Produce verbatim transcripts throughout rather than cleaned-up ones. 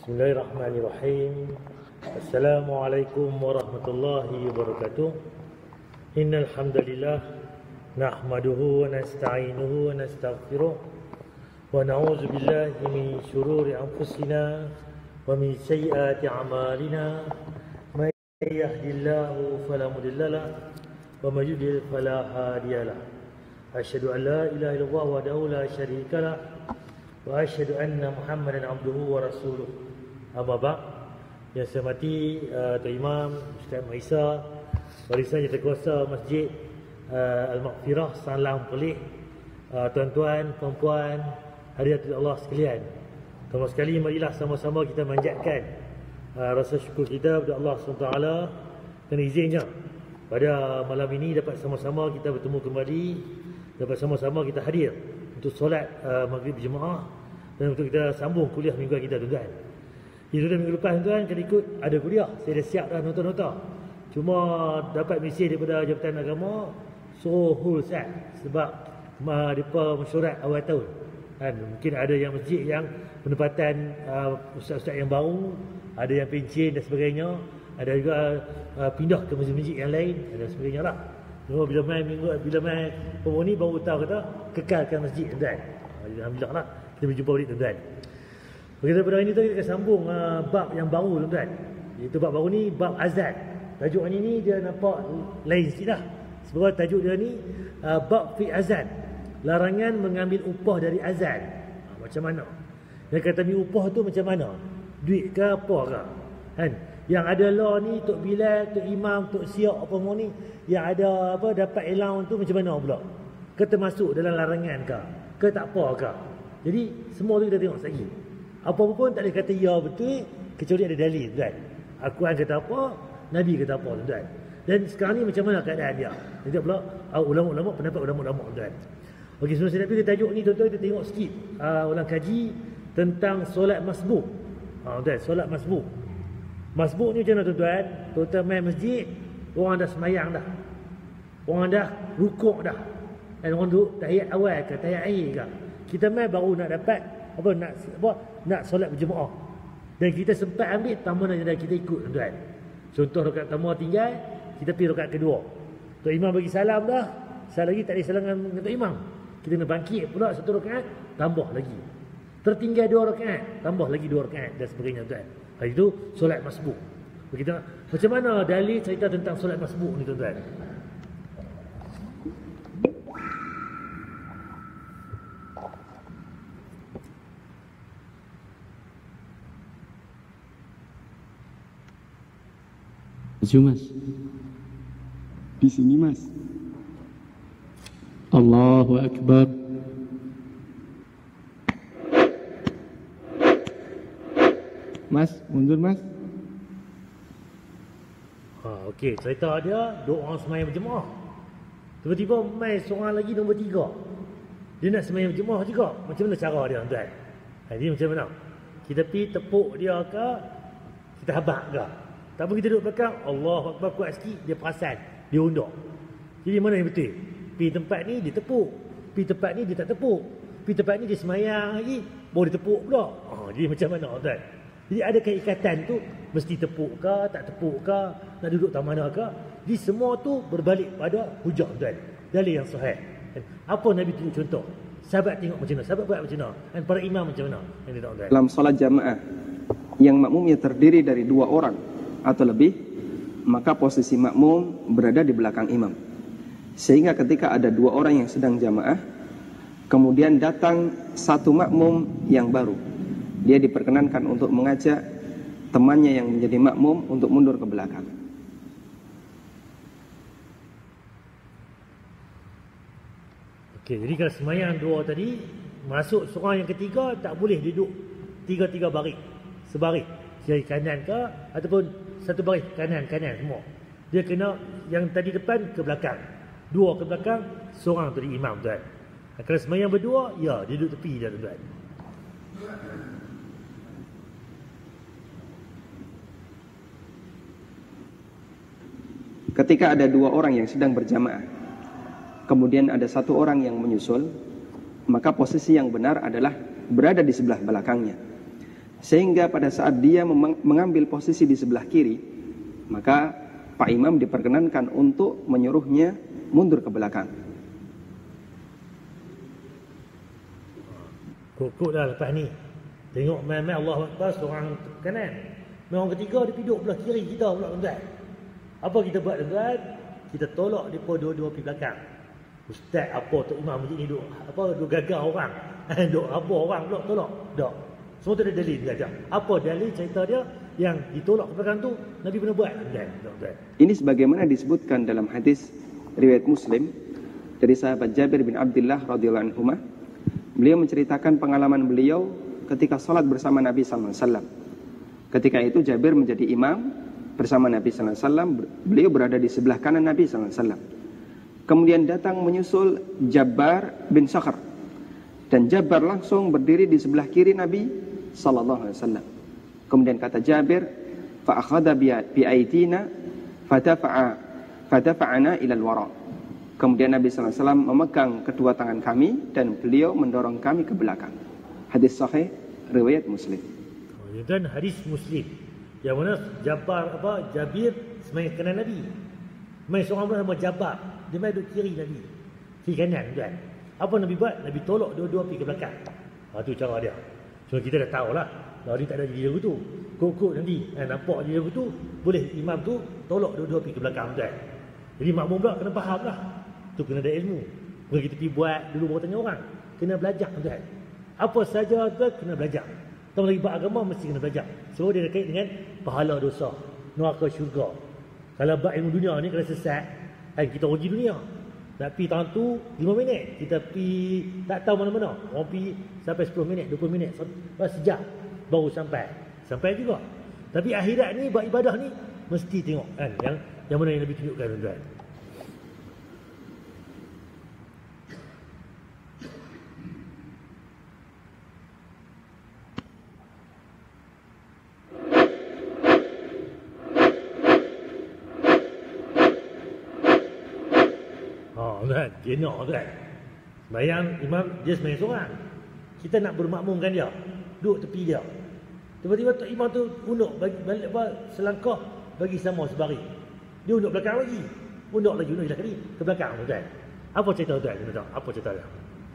Bismillahirrahmanirrahim. Assalamualaikum warahmatullahi wabarakatuh. Innal hamdalillah nahmaduhu wa nasta'inuhu wa nastaghfiruh wa na'udzu billahi min shururi anfusina wa min sayyiati a'malina. May yahdihillahu fala mudilla lahu wa may yudlil fala hadiya lahu. Asyhadu an la ilaha illallah wahdahu la syarika lahu wa asyhadu anna Muhammadan abduhu wa rasuluh. Amma ba'd. Yang saya hormati uh, Tuan Imam Ustaz Maisa, barisan Jawatankuasa Masjid uh, Al-Maghfirah Salam Pelik, uh, tuan-tuan, puan-puan, hadirin Allah sekalian. Pertama sekali marilah sama-sama kita manjatkan uh, rasa syukur kita kepada Allah subhanahu wa taala kerana izinnya pada malam ini dapat sama-sama kita bertemu kembali, dapat sama-sama kita hadir untuk solat uh, maghrib berjemaah dan untuk kita sambung kuliah mingguan kita, tuan-tuan. Itu dah minggu lepas, tuan, kan ikut ada kuliah. Saya dah siap dah nota-nota. Cuma dapat mesej daripada Jabatan Agama suruh hold sat sebab mereka mesyuarat awal tahun. Kan mungkin ada yang masjid yang penempatan uh, ustaz-ustaz yang baru, ada yang pencen dan sebagainya, ada juga uh, pindah ke masjid-masjid yang lain dan sebagainya lah. Cuma bila main minggu bila main pemoni baru tahu kata kekalkan masjid, tuan. Alhamdulillah lah kita berjumpa balik, tuan. Kita pada hari ini kita akan sambung uh, bab yang baru, tuan-tuan. Iaitu bab baru ni bab azan. Tajuk hari ni dia nampak lain sikit dah. Sebab tajuk dia ni uh, bab fi azan. Larangan mengambil upah dari azan. Ha, macam mana? Yang kata ambil upah tu macam mana? Duit ke apa ke? Kan? Yang ada law ni Tok Bilal, Tok Imam, Tok Siak apa semua ni, yang ada apa dapat allowance tu macam mana pula? Ke termasuk dalam larangan ke? Ke tak apa ke? Jadi semua tu kita tengok lagi. Apa pun tak boleh kata ya betul kecuali ada dalil, tuan. Al-Quran kata apa, Nabi kata apa, tuan. Dan sekarang ni macam mana keadaan dia? Nanti pula ulama-ulama, pendapat ulama-ulama, tuan. Okey, sebelum saya nak pergi tajuk ni, tuan-tuan, kita tengok sikit uh, ulang kaji tentang solat masbuk. Ha, tuan, solat masbuk. Masbuk ni macam mana, tuan-tuan? Tuan-tuan main masjid, orang dah semayang dah. Orang dah rukuk dah. Dan orang duduk tahiyat awal ke, tahiyat akhir ke. Kita main baru nak dapat apa nak apa nak solat berjemaah. Dan kita sempat ambil tamanah yang kita ikut, tuan. Contoh rakaat pertama tinggal, kita pergi rakaat kedua. Tok Imam bagi salam dah, salah lagi tak ada salam dengan Tok Imam. Kita nak bangkit pula satu rakaat, tambah lagi. Tertinggal dua rakaat, tambah lagi dua rakaat dan sebagainya, tuan. Hari itu solat masbuk. Kita macam mana dalil cerita tentang solat masbuk ni, tuan-tuan? Maju, Mas. Di sini, Mas. Allahu Akbar. Mas, mundur, Mas. Ha, okey, cerita dia dua orang semayang berjemaah. Tiba-tiba mai seorang lagi nombor tiga. Dia nak semayang berjemaah juga. Macam mana cara dia, tuan? Ha, jadi macam mana? Kita pergi tepuk dia ke? Kita habaq ke? Tak apa, kita duduk belakang, Allah Akbar kuat sikit, dia perasan, dia undur. Jadi mana yang betul? Pergi tempat ni dia tepuk, pergi tempat ni dia tak tepuk, pergi tempat ni dia semayang lagi, baru dia tepuk pula. Oh, jadi macam mana, tuan? Jadi adakah ikatan tu mesti tepuk ke, tak tepuk ke, nak duduk tak mana ke? Jadi semua tu berbalik pada hujah, tuan. Dalil yang sahih. Apa Nabi tunjuk contoh? Sahabat tengok macam mana? Sahabat buat macam mana? Dan para imam macam mana? Dalam solat jamaah yang makmumnya terdiri dari dua orang atau lebih, maka posisi makmum berada di belakang imam. Sehingga ketika ada dua orang yang sedang jamaah, kemudian datang satu makmum yang baru, dia diperkenankan untuk mengajak temannya yang menjadi makmum untuk mundur ke belakang. Okey, jadi kalau semayang dua tadi, masuk seorang yang ketiga tak boleh duduk tiga-tiga baris, sebaris, kiri kanan ke ataupun satu baris kanan-kanan semua. Dia kena yang tadi depan ke belakang, dua ke belakang, seorang tadi imam, tuan. Kalau semayang berdua, ya dia duduk tepi dia, tuan. Ketika ada dua orang yang sedang berjamaah, kemudian ada satu orang yang menyusul, maka posisi yang benar adalah berada di sebelah belakangnya. Sehingga pada saat dia mengambil posisi di sebelah kiri, maka Pak Imam diperkenankan untuk menyuruhnya mundur ke belakang. Kok-kok dah lepas ni. Tengok main-main Allahu Akbar seorang kanan. Orang ketiga dia duduk belah kiri kita pula tuan-tuan. Apa kita buat tuan-tuan? Kita tolak depa dua-dua pergi belakang. Ustaz apa Tok Imam masjid ni duk apa duk gagal orang. Duk apa orang pula tolak. Tak. Semua tu ada dalil dia ajar. Apa dalil cerita dia yang ditolak ke belakang tu Nabi pernah buat tuan-tuan. Ini sebagaimana disebutkan dalam hadis riwayat Muslim dari sahabat Jabir bin Abdullah radhiyallahu anhu. Beliau menceritakan pengalaman beliau ketika salat bersama Nabi sallallahu alaihi wasallam. Ketika itu Jabir menjadi imam bersama Nabi sallallahu alaihi wasallam. Beliau berada di sebelah kanan Nabi sallallahu alaihi wasallam. Kemudian datang menyusul Jabbar bin Sakhr, dan Jabbar langsung berdiri di sebelah kiri Nabi sallallahu alaihi wasallam. Kemudian kata Jabir, fa akhadha bi aitina fadafa'a fadafa'ana ila al-wara. Kemudian Nabi sallallahu alaihi wasallam memegang kedua tangan kami dan beliau mendorong kami ke belakang. Hadis sahih riwayat Muslim. Oh, dan hadis Muslim yang mana Jabbar apa Jabir semai kanan Nabi. Mai seorang bernama Jabbar, dia mai duduk kiri Nabi. Kiri kanan tuan. Apa Nabi buat? Nabi tolak dua-dua pergi ke belakang. Ha tu cara dia. So kita dah tahulah. Kalau dia tak ada jadi lagu tu. Kok-kok nanti eh, nampak jadi lagu tu, boleh imam tu tolak dua-dua pergi ke belakang tuan. Jadi makmum pula kena faham lah. Tu kena ada ilmu. Bukan kita pergi buat dulu baru tanya orang. Kena belajar tuan. Apa saja tuan kena belajar. Kita lagi buat agama mesti kena belajar. Sebab dia terkait dengan pahala dosa, neraka syurga. Kalau buat ilmu dunia ni kalau sesat, kan kita rugi dunia. Nak pergi tahun tu lima minit, kita pergi tak tahu mana-mana. Orang pergi sampai sepuluh minit, dua puluh minit, sejak baru sampai. Sampai juga. Tapi akhirat ni buat ibadah ni mesti tengok kan yang yang mana yang Nabi tunjukkan tuan-tuan. Kan? Dia nak kan. Bayang imam dia semayang seorang. Kita nak bermakmumkan dia. Duduk tepi dia. Tiba-tiba tok imam tu unduk bagi balik apa selangkah bagi sama sebaris. Dia unduk belakang lagi. Unduk lagi unduk lagi ke belakang tuan. Apa cerita tuan? Apa cerita dia?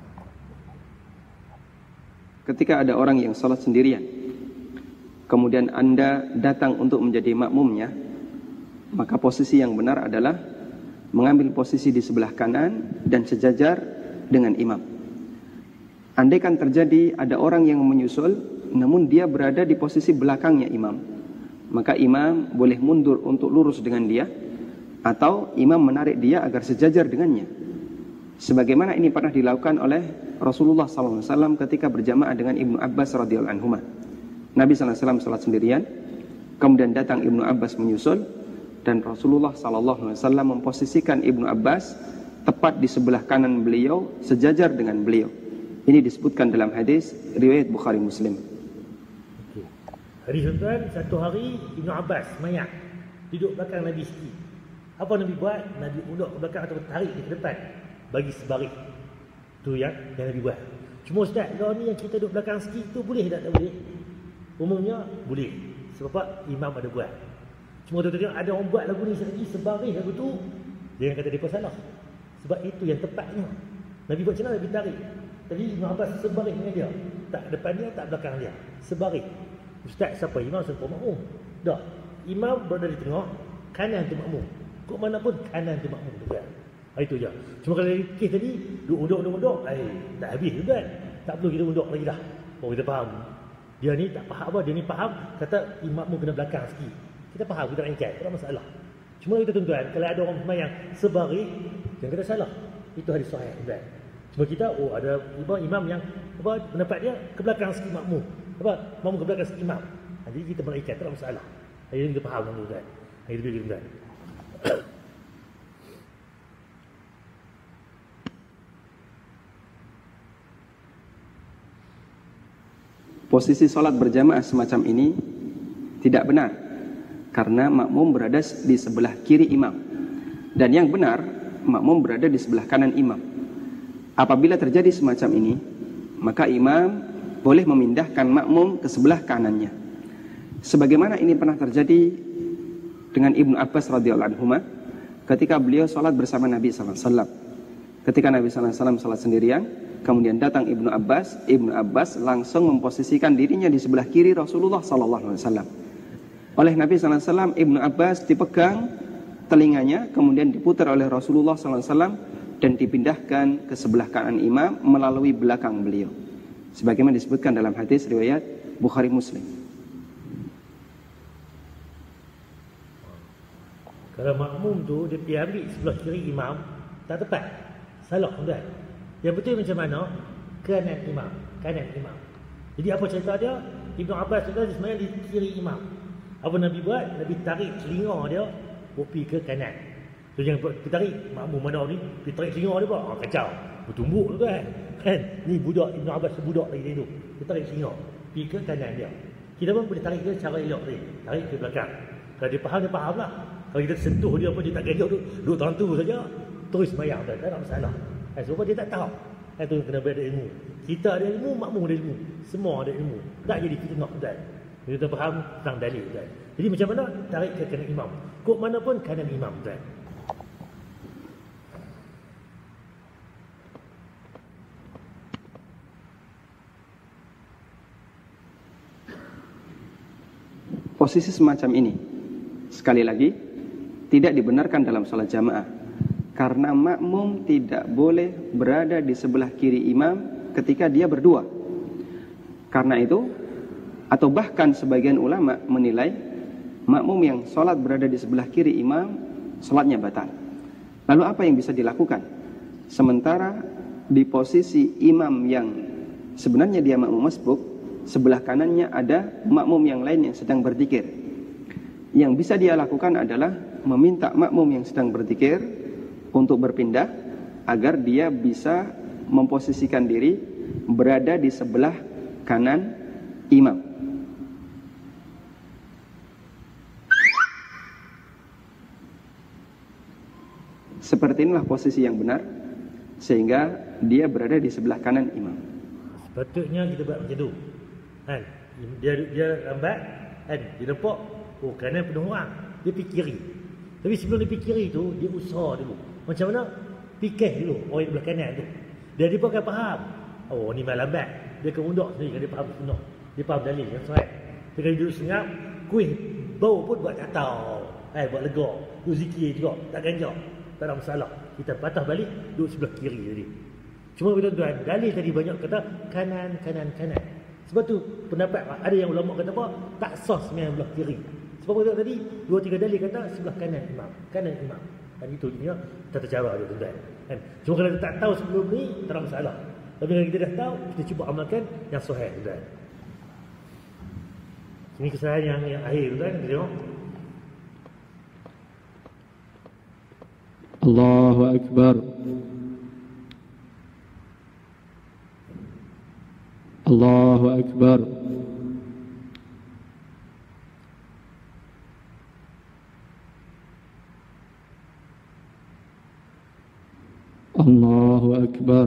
Ketika ada orang yang salat sendirian, kemudian Anda datang untuk menjadi makmumnya, maka posisi yang benar adalah mengambil posisi di sebelah kanan dan sejajar dengan imam. Andaikan terjadi ada orang yang menyusul, namun dia berada di posisi belakangnya imam, maka imam boleh mundur untuk lurus dengan dia, atau imam menarik dia agar sejajar dengannya. Sebagaimana ini pernah dilakukan oleh Rasulullah sallallahu alaihi wasallam ketika berjamaah dengan Ibnu Abbas radhiyallahu anhu. Nabi sallallahu alaihi wasallam salat sendirian, kemudian datang Ibnu Abbas menyusul, dan Rasulullah sallallahu alaihi wasallam memposisikan Ibnu Abbas tepat di sebelah kanan beliau, sejajar dengan beliau. Ini disebutkan dalam hadis riwayat Bukhari Muslim. Okey. Hadis tuan, satu hari Ibnu Abbas mayat duduk belakang Nabi sikit. Apa Nabi buat? Nabi unduk ke belakang atau tarik dia ke depan bagi sebaris. Tu yang yang Nabi buat. Cuma ustaz, kalau ni yang kita duduk belakang sikit tu boleh tak? Tak boleh. Umumnya boleh. Sebab imam ada buat. Cuma tu tengok ada orang buat lagu ni lagi sebaris lagu tu, dia yang kata dia salah. Sebab itu yang tepatnya. Nabi buat macam mana? Nabi tarik. Tadi Ibn Abbas sebaris dengan dia. Tak depan dia, tak belakang dia. Sebaris. Ustaz siapa? Imam siapa? Makmum. Dah. Imam berada di tengah, kanan tu makmum. Kok mana pun kanan tu makmum tu kan. Itu je. Cuma kalau kes tadi unduk-unduk-unduk, eh tak habis tu kan. Tak perlu kita unduk lagi dah. Oh kita faham. Dia ni tak faham apa, dia ni faham kata imam kena belakang sikit. Kita faham, kita nak ikat, tak ada masalah. Cuma kita tuan-tuan, kalau ada orang sembahyang sebaris, jangan kata salah. Itu hadis sahih tuan. Cuma kita, oh ada imam yang apa pendapat dia ke belakang sikit makmum. Apa? Makmum ke belakang sikit imam. Jadi kita nak ikat, tak ada masalah. Jadi kita faham tuan-tuan. Itu dia tuan. Posisi salat berjamaah semacam ini tidak benar, karena makmum berada di sebelah kiri imam. Dan yang benar, makmum berada di sebelah kanan imam. Apabila terjadi semacam ini, maka imam boleh memindahkan makmum ke sebelah kanannya. Sebagaimana ini pernah terjadi dengan Ibnu Abbas radhiyallahu anhu ketika beliau sholat bersama Nabi sallallahu alaihi wasallam. Ketika Nabi sallallahu alaihi wasallam sholat sendirian, kemudian datang Ibnu Abbas, Ibnu Abbas langsung memposisikan dirinya di sebelah kiri Rasulullah sallallahu alaihi wasallam. Oleh Nabi sallallahu alaihi wasallam, Ibnu Abbas dipegang telinganya, kemudian diputar oleh Rasulullah sallallahu alaihi wasallam dan dipindahkan ke sebelah kanan imam melalui belakang beliau. Sebagaimana disebutkan dalam hadis riwayat Bukhari Muslim. Kalau makmum tu dia pergi ambil sebelah kiri imam, tak tepat. Salah tuan. Yang betul macam mana? Kanan imam, kanan imam. Jadi apa cerita dia? Ibnu Abbas cerita dia sebenarnya di kiri imam. Apa Nabi buat? Nabi tarik telinga dia pergi ke kanan. So jangan tarik makmum mana ni, dia tarik telinga dia buat, ah, kacau. Bertumbuk tu kan. Kan? Ni budak Ibnu Abbas budak lagi tu. Dia tarik telinga pergi ke kanan dia. Kita pun boleh tarik dia cara elok tadi. Tarik ke belakang. Kalau dia faham, dia faham lah. Kalau kita sentuh dia apa, dia tak gajak tu, duduk tangan tu saja, terus semayang tu, tak ada masalah. Eh, sebab dia tak tahu. Eh, tu kena ada ilmu. Kita ada ilmu, makmum ada ilmu. Semua ada ilmu. Tak jadi fitnah tuan. Kita faham tentang dalil tuan. Jadi macam mana? Tarik ke kanan imam. Kok mana pun kanan imam tuan. Posisi semacam ini, sekali lagi, tidak dibenarkan dalam sholat jamaah. Karena makmum tidak boleh berada di sebelah kiri imam ketika dia berdua. Karena itu, atau bahkan sebagian ulama menilai, makmum yang sholat berada di sebelah kiri imam, sholatnya batal. Lalu apa yang bisa dilakukan? Sementara di posisi imam yang sebenarnya dia makmum masbuk, sebelah kanannya ada makmum yang lain yang sedang berzikir. Yang bisa dia lakukan adalah meminta makmum yang sedang berzikir untuk berpindah agar dia bisa memposisikan diri berada di sebelah kanan imam. Seperti inilah posisi yang benar, sehingga dia berada di sebelah kanan imam. Sepatutnya kita buat macam tu. Kan? Dia dia lambat, kan? Dia nampak, oh kanan penuh orang, dia pergi kiri. Tapi sebelum dia pergi kiri tu, dia usaha dulu. Macam mana? Fikir dulu orang di belah kanan tu. Dia dia pun akan faham. Oh ni malam lambat. Dia akan undak sendiri, dia faham sunnah. Dia faham dalil yang sahih. Dia kena duduk senyap, kuih bau pun buat katau. Eh buat lega, duduk zikir juga, tak ganjak. Tak ada masalah. Kita patah balik duduk sebelah kiri tadi. Cuma tuan-tuan, dalil tadi banyak kata kanan kanan kanan. Sebab tu pendapat ada yang ulama kata apa? Tak sah sembahyang belah kiri. Sebab apa tadi? Dua tiga dalil kata sebelah kanan imam, kanan imam. Dan itu dia tata cara dia tuan-tuan. Kan? Cuma kalau kita tak tahu sebelum ni, tak ada masalah. Tapi kalau kita dah tahu, kita cuba amalkan yang sahih tuan-tuan. Ini kesalahan yang, yang akhir tuan-tuan, kita tengok. Allahu Akbar. Allahu Akbar. Allahu Akbar.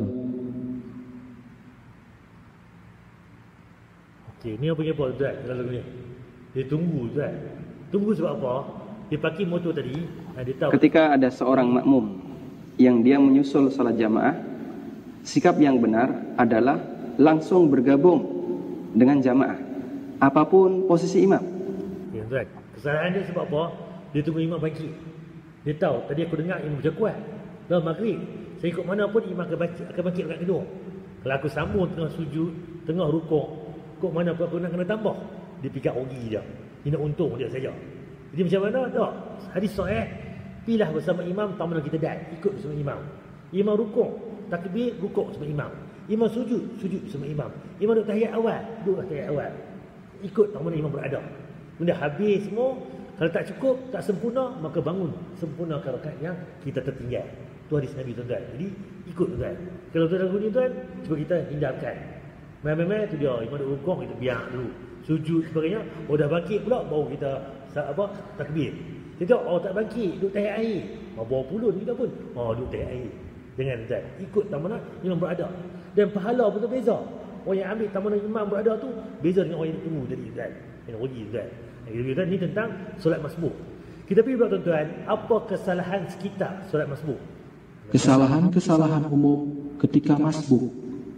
Okey, ni apa yang buat tuan dalam lagu ni? Dia tunggu tuan. Tunggu sebab apa? Dia parking motor tadi, dia tahu. Ketika ada seorang makmum yang dia menyusul salat jamaah, sikap yang benar adalah langsung bergabung dengan jamaah, apapun posisi imam. Ya, tuan. Kesalahan dia sebab apa? Dia tunggu imam bangkit. Dia tahu, tadi aku dengar imam macam kuat. Dah maghrib, saya ikut mana pun imam akan bangkit, akan bangkit rakaat kedua. Kalau aku sambung tengah sujud, tengah rukuk, kok mana pun aku nak kena tambah. Dia fikir rugi dia. Dia nak untung dia saja. Jadi macam mana? Tak. Hadis sahih, pilah bersama imam, tak mana kita dah ikut bersama imam. Imam rukuk, takbir, rukuk bersama imam. Imam sujud, sujud bersama imam. Imam duduk tahiyat awal, duduk tahiyat awal. Ikut tak mana imam berada. Benda habis semua, kalau tak cukup, tak sempurna, maka bangun. Sempurnakan rakaat yang kita tertinggal. Itu hadis Nabi tuan-tuan. Jadi ikut tuan-tuan. Kalau tuan lagu ni tuan, cuba kita hindarkan. Memang-memang tu dia, imam duduk rukuk, kita biar dulu. Sujud sebagainya, oh dah bangkit pula, baru kita apa takbir. Tidak, oh tak bangkit, duduk tahiyat air. Oh, bawa pulun kita pun, oh duduk tahiyat air. Jangan tuan, ikut tak mana imam berada. Dan pahala pun berbeza. orang yang ambil tamunan imam berada tu beza dengan orang yang tunggu tadi kan. Yang rugi kan. Yang ni tentang solat masbuk. Kita pergi pula tuan-tuan, apa kesalahan sekitar solat masbuk? Kesalahan-kesalahan umum ketika masbuk.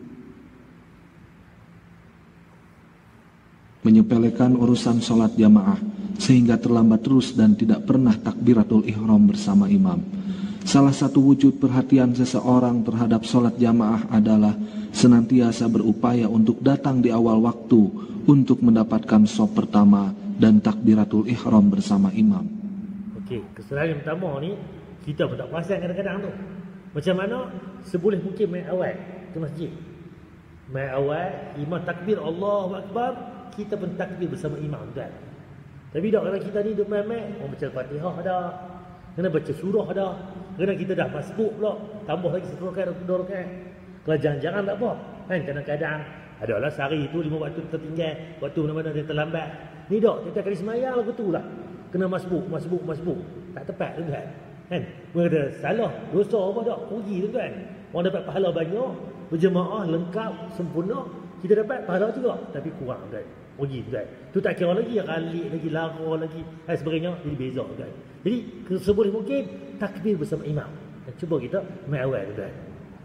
Menyepelekan urusan solat jamaah sehingga terlambat terus dan tidak pernah takbiratul ihram bersama imam. Salah satu wujud perhatian seseorang terhadap solat jamaah adalah senantiasa berupaya untuk datang di awal waktu untuk mendapatkan shaf pertama dan takbiratul ihram bersama imam. Okey, kesalahan yang pertama ni kita pun tak perasan kadang-kadang tu. Macam mana seboleh mungkin main awal ke masjid. Main awal, imam takbir Allahu Akbar, kita pun takbir bersama imam kan. Tapi tak kalau kita ni duk main-main, orang baca Fatihah dah, kena baca surah dah, kena kita dah masbuk pula, tambah lagi satu rakaat atau dua rakaat. Kalau jangan-jangan tak apa. Kan kadang-kadang adalah sehari itu lima waktu tertinggal, waktu mana-mana dia terlambat. Ni dok, kita kali semayang lagu tu lah. Kena masbuk, masbuk, masbuk. Tak tepat tu kan. Kan? Berada salah, dosa apa tak? Rugi tu kan. Orang dapat pahala banyak, berjemaah lengkap, sempurna, kita dapat pahala juga, tapi kurang kan. Rugi tu kan. Tu tak kira lagi ralik lagi, lara lagi, dan sebagainya, jadi beza kan. Jadi seboleh mungkin takbir bersama imam. Dan cuba kita main awal tu kan.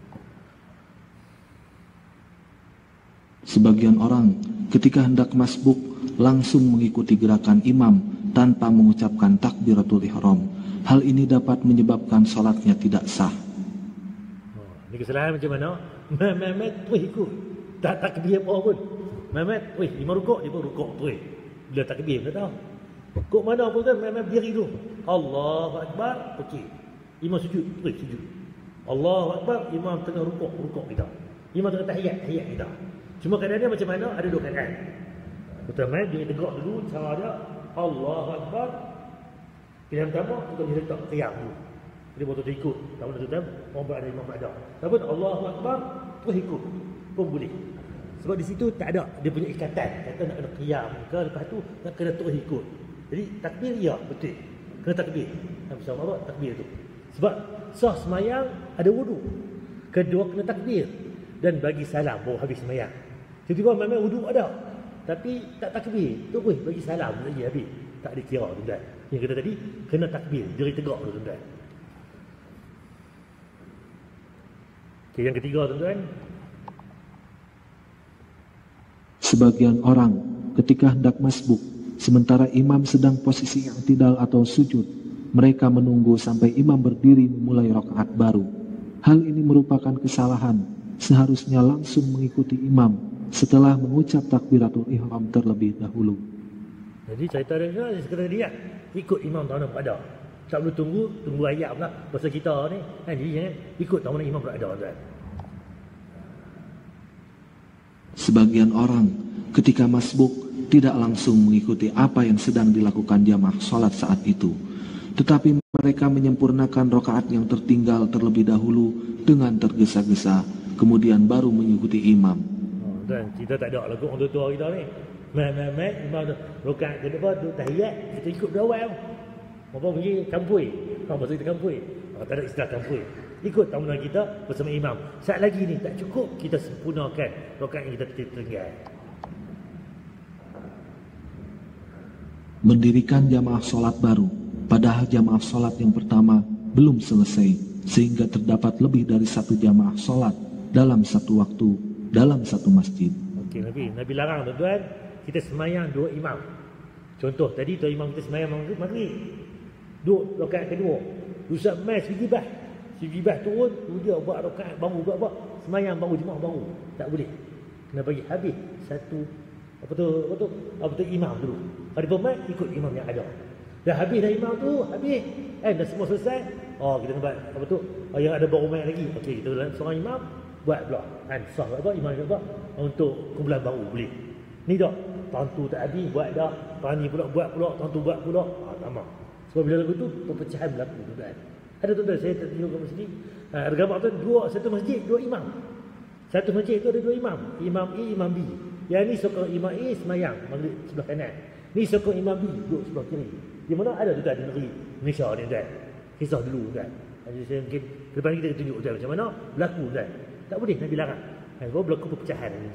Sebagian orang ketika hendak masbuk langsung mengikuti gerakan imam tanpa mengucapkan takbiratul ihram. Hal ini dapat menyebabkan salatnya tidak sah. Oh, ini kesalahan macam mana? Mehmet terus ikut. Tak takbir apa pun. Mehmet terus, lima rukuk, dia pun rukuk terus. Bila takbir, tak tahu. Rukuk mana pun kan, Mehmet berdiri tu. Allahu Akbar, okey. Imam sujud, terus sujud. Allahu Akbar, imam tengah rukuk, rukuk kita. Imam tengah tahiyat, tahiyat kita. Cuma kadang-kadang macam mana, ada dua keadaan. Pertama, dia tegak dulu, cara dia, Allahu Akbar. Pilihan pertama, kita boleh letak qiyam dulu. Dia betul ikut. Tak boleh tuan, orang berada, imam berada. Tapi Allahu Akbar, terus ikut. Pun boleh. Sebab di situ tak ada, dia punya ikatan. Kata nak kena qiyam ke, lepas tu nak kena terus ikut. Jadi takbir, ya, betul. Kena takbir. Habis apa? Takbir tu. Sebab sah semayang ada wudu. Kedua kena takbir. Dan bagi salam baru habis semayang. Tiba-tiba memang wudu ada, tapi tak takbir, terus bagi salam lagi habis. Tak dikira tuan-tuan. Yang kata tadi kena takbir, diri tegak dulu tuan-tuan. Okey, yang ketiga tuan-tuan. Sebagian orang ketika hendak masbuk sementara imam sedang posisi i'tidal atau sujud, mereka menunggu sampai imam berdiri memulai rakaat baru. Hal ini merupakan kesalahan. Seharusnya langsung mengikuti imam setelah mengucap takbiratul ihram terlebih dahulu. Jadi cerita dia ni sekadar dia ikut imam tahu nak ada. Tak perlu tunggu, tunggu ayat pula pasal kita ni. Kan jadi jangan ikut tahu mana imam berada tuan. Sebagian orang ketika masbuk tidak langsung mengikuti apa yang sedang dilakukan jamaah salat saat itu, tetapi mereka menyempurnakan rakaat yang tertinggal terlebih dahulu dengan tergesa-gesa, kemudian baru mengikuti imam. Oh, dan kita tak ada lagu orang tua kita ni. Mat-mat imam tu rakaat kedua tu tahiyat, kita ikut dari awal. Apa pergi kampui. Kau pasal kita kampui. Oh, tak ada istilah kampui. Ikut tamunan kita bersama imam. Saat lagi ni tak cukup, kita sempurnakan rakaat yang kita tertinggal. Mendirikan jamaah solat baru, padahal jamaah solat yang pertama belum selesai, sehingga terdapat lebih dari satu jamaah solat dalam satu waktu, dalam satu masjid. Okey, Nabi, Nabi larang tuan-tuan, kita semayang dua imam. Contoh tadi tu imam kita semayang maghrib, maghrib. Duduk rakaat kedua. Usap mai sujibah. Sujibah turun, dia buat rakaat baru, buat buat semayang baru, jemaah baru. Tak boleh. Kena bagi habis satu apa tu, apa tu? Apa tu imam dulu. Kalau pemain ikut imam yang ada. Dah habis dah imam tu, habis. Eh dah semua selesai. Oh, kita nak buat apa tu? Oh, yang ada baru main lagi. Okey, kita seorang imam buat pula. Kan sah apa imam nak buat untuk kumpulan baru boleh. Ni dak. Tahun tu tak habis buat dah. Tahun ni pula buat pula, tahun tu buat pula. Ah, sama. Sebab bila lagu tu perpecahan berlaku tuan. Ada tuan-tuan saya tengok kat masjid. Ha, ada gambar tu dua satu masjid, dua imam. Satu masjid tu ada dua imam. Imam A, imam B. Yang ni sokong imam A semayang maghrib sebelah kanan. Ni sokong imam B duduk sebelah kiri. Di mana ada tuan di negeri Malaysia ni tuan. Kisah dulu tuan. Jadi saya mungkin depan kita tunjuk tuan macam mana berlaku tuan. Tak boleh Nabi larang. Ha, berlaku perpecahan ni tuan.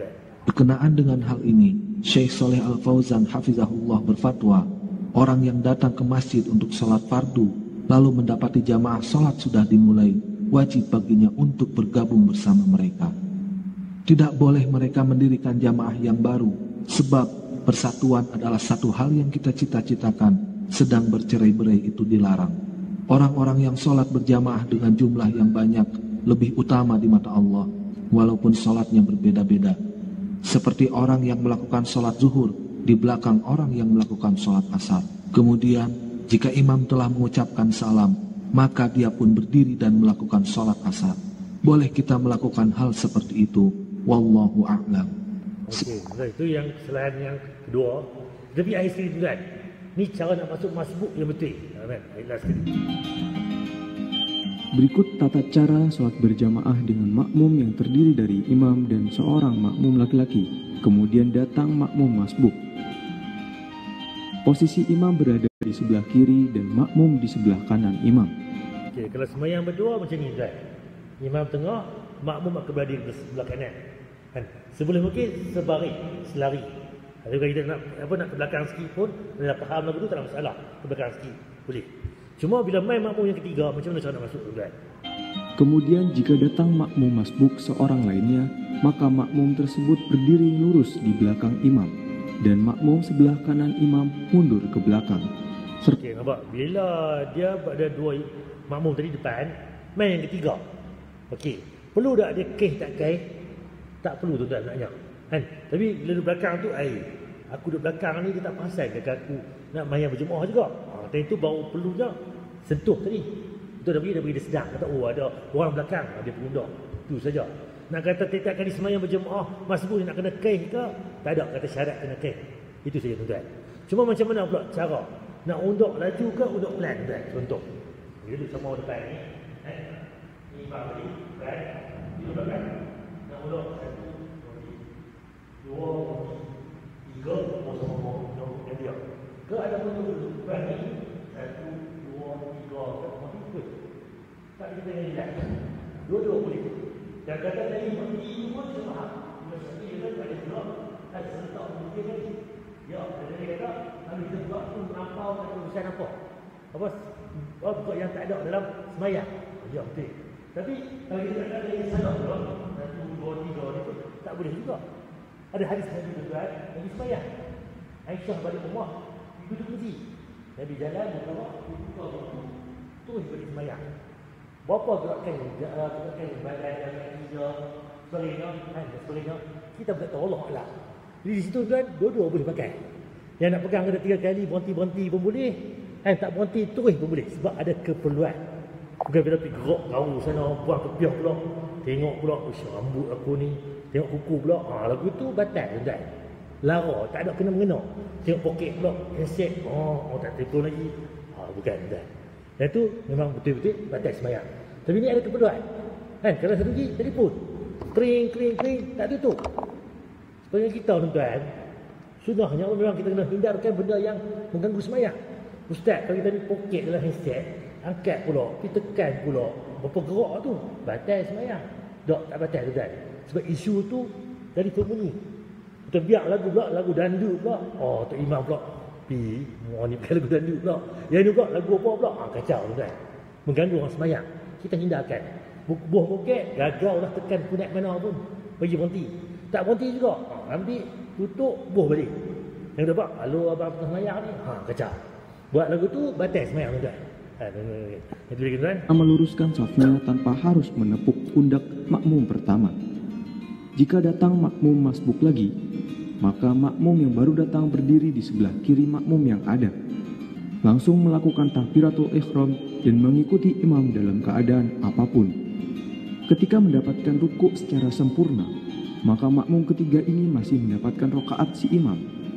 Berkenaan dengan hal ini, Syekh Saleh Al-Fauzan Hafizahullah berfatwa, orang yang datang ke masjid untuk sholat fardu, lalu mendapati jamaah sholat sudah dimulai, wajib baginya untuk bergabung bersama mereka. Tidak boleh mereka mendirikan jamaah yang baru, sebab persatuan adalah satu hal yang kita cita-citakan, sedang bercerai-berai itu dilarang. Orang-orang yang sholat berjamaah dengan jumlah yang banyak lebih utama di mata Allah, walaupun sholatnya berbeda-beda. Seperti orang yang melakukan sholat zuhur di belakang orang yang melakukan sholat asar. Kemudian, jika imam telah mengucapkan salam, maka dia pun berdiri dan melakukan sholat asar. Boleh kita melakukan hal seperti itu. Wallahu a'lam. Okey, itu yang selain yang kedua. Tapi akhir sekali tu kan, ni cara nak masuk masbuk yang betul. Amin. Baiklah sekali. Berikut tata cara sholat berjamaah dengan makmum yang terdiri dari imam dan seorang makmum laki-laki. Kemudian datang makmum masbuk. Posisi imam berada di sebelah kiri dan makmum di sebelah kanan imam. Okey, kalau sembahyang berdua macam ni kan. Imam tengah, makmum akan berada di sebelah kanan. Kan? Sebelum mungkin sebaring, selari. Kalau kita nak apa nak ke belakang sikit pun, dah faham lagu tu tak ada masalah. Ke belakang sikit boleh. Cuma bila main makmum yang ketiga, macam mana cara nak masuk tu kan? Kemudian jika datang makmum masbuk seorang lainnya, maka makmum tersebut berdiri lurus di belakang imam dan makmum sebelah kanan imam mundur ke belakang. Okey, nampak? Bila dia ada dua makmum tadi depan, main yang ketiga. Okey, perlu tak dia keh tak keh? Tak perlu tuan-tuan naknya. Kan? Tapi bila di belakang tu, ai, aku di belakang ni dia tak perasan ke aku nak main berjemaah juga. Ha, dan itu baru perlunya sentuh tadi. Itu dah bagi dia bagi dia sedang kata oh ada orang belakang, dia pengundur. Itu saja. Nak kata tiap kali sembahyang berjemaah masbuk nak kena keh ke? Tak ada kata syarat kena keh. Itu saja tuan-tuan. Cuma macam mana pula cara? Nak undur laju ke undur pelan tuan? Contoh. Dia duduk sama depan ni. Eh. Ni bang tadi, kan? Dia belakang. Nak undur satu, dua, tiga, sama-sama undur dia. Ke ada pun duduk depan ni. Satu, dua, tiga, makin ikut. Tak kita yang lihat. Dua-dua boleh. Dan kata tadi mati pun dia faham. Macam ni kan tak ada juga. Tak serentak mungkin lagi. Ya, dia kata kalau kita buat pun melampau tak ada urusan apa. Apa? Oh, buat yang tak ada dalam semayang. Ya, betul. Tapi kalau kita tak ada yang salah pula, satu, dua, tiga ni pun tak boleh juga. Ada hadis Nabi tuan Nabi semayang. Aisyah balik rumah, ibu tu kunci. Nabi jalan, dia bawa, ibu buka buku, terus balik semayang. Berapa gerakan gerakan badan dan kerja sebagainya, kan, sebagainya kita tak tahu Allah Allah. Jadi di situ kan dua-dua boleh pakai. Yang nak pegang kena tiga kali berhenti-berhenti pun boleh. Kan tak berhenti terus pun boleh sebab ada keperluan. Bukan bila pergi gerak kau sana buang kepiah pula. Tengok pula ush rambut aku ni, tengok kuku pula. Ha lagu tu batal tuan. Lara tak ada kena mengena. Tengok poket pula, handset. Oh, oh tak telefon lagi. Ha bukan tuan. Dan itu memang betul-betul batal sembahyang. Tapi ni ada keperluan. Kan kalau satu lagi telefon. Kering kering kering tak tutup. Sebenarnya kita tuan-tuan, sudahnya memang kita kena hindarkan benda yang mengganggu sembahyang. Ustaz, kalau kita ni poket dalam handset, angkat pula, pergi tekan pula, berapa gerak tu, batal sembahyang. Tak, tak batal tuan-tuan. Sebab isu tu dari bunyi. Kita biar lagu pula, lagu dandu pula. Oh, Tok Imam pula. Pi, mau ni pakai lagu dandu pula. Yang ni pula lagu apa pula? Ah, kacau tuan-tuan. Mengganggu orang sembahyang. Kita hindarkan. Buah poket, gagal dah tekan punat mana pun. Bagi berhenti. Tak berhenti juga. Ha, ambil, tutup, buah balik. Yang dia buat, halo abang tengah semayang ni. Ha, kacau. Buat lagu tu, batal semayang tuan. Ha, itu lagi tuan. Meluruskan safnya tanpa harus menepuk pundak makmum pertama. Jika datang makmum masbuk lagi, maka makmum yang baru datang berdiri di sebelah kiri makmum yang ada. Langsung melakukan takbiratul ihram dan mengikuti imam dalam keadaan apapun. Ketika mendapatkan rukuk secara sempurna, maka makmum ketiga ini masih mendapatkan rakaat si imam.